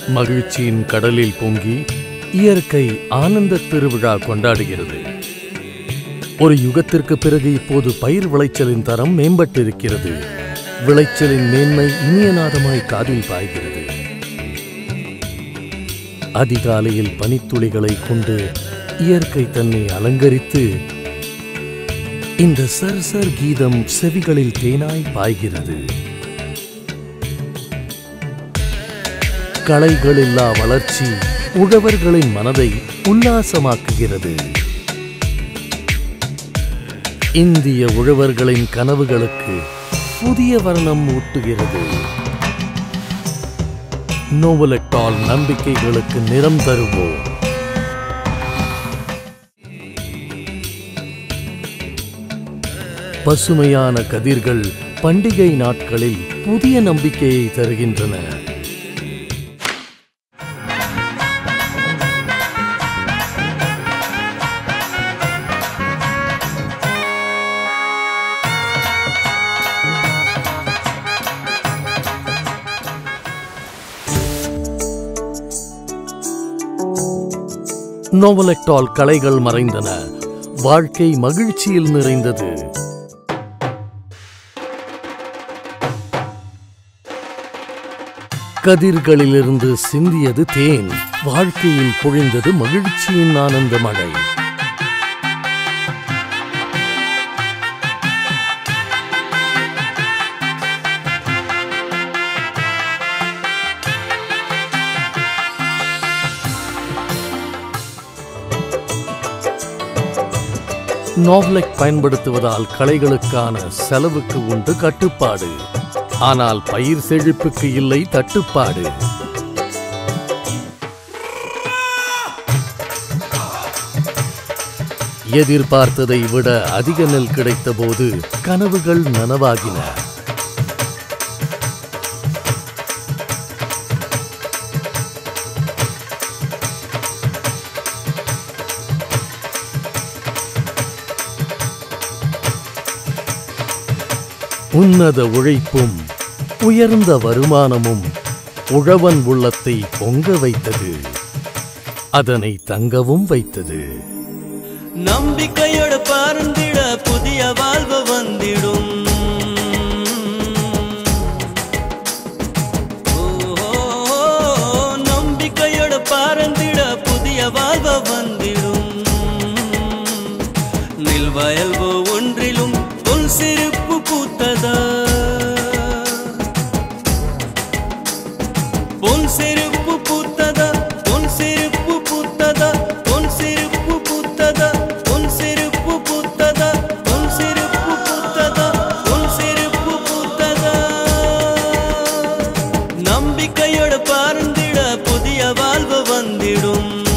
மகிழ்ச்சியின் கடலில் பொங்கி இயற்கை ஆனந்த திருவிழா கொண்டாடுகிறது. ஒரு யுகத்திற்கு பிறகு இப்போது பயிர் விளைச்சலின் தரம் மேம்பட்டிருக்கிறது. விளைச்சலின் மேன்மை இனியநாதமாய் காதில் பாய்கிறது. அதிகாலையில் பனித்துளிகளை கொண்டு இயற்கை தன்னை அலங்கரித்து இந்த சர்சர் கீதம் செவிகளில் தேனாய் பாய்கிறது. களைகளில்லா வளர்ச்சி உழவர்களின் மனதை உல்லாசமாக்குகிறது. இந்திய உழவர்களின் கனவுகளுக்கு புதிய வர்ணம் ஊட்டுகிறது. நோவலெக்டால் நம்பிக்கைகளுக்கு நிறம் தருவோம். பசுமையான கதிர்கள் பண்டிகை நாட்களில் புதிய நம்பிக்கையை தருகின்றன. நோவலெக்டால் களைகள் மறைந்தன. வாழ்க்கை மகிழ்ச்சியில் நிறைந்தது. கதிர்களிலிருந்து சிந்தியது தேன். வாழ்க்கையில் பொழிந்தது மகிழ்ச்சியின் ஆனந்த மழை. நோவலெக் பயன்படுத்துவதால் களைகளுக்கான செலவுக்கு உண்டு கட்டுப்பாடு. ஆனால் பயிர் செழிப்புக்கு இல்லை தட்டுப்பாடு. எதிர்பார்த்ததை விட அதிக நெல் கிடைத்த போது கனவுகள் நனவாகின. உன்னத உழைப்பும் உயர்ந்த வருமானமும் உழவன் உள்ளத்தை பொங்க வைத்தது. அதனை தங்கவும் வைத்தது. நம்பிக்கையோடு பறந்திட புதிய வாழ்வு வந்திடும். நம்பிக்கையோடு பறந்திட புதிய வாழ்வு வந்திடும். நெல்வயல் ஒன்றிலும் பொன் சிரிப்பு பூத்ததா? பொன் சிரிப்பு பூத்ததா? பொன் சிரிப்பு பூத்ததா? பொன் சிரிப்பு பூத்ததா? பொன் சிரிப்பு பூத்ததா? பொன் சிரிப்பு பூத்ததா? பொன் சிரிப்பு பூத்ததா? நம்பிக்கையோடு பறந்திட புதிய வாழ்வு வந்திடும்.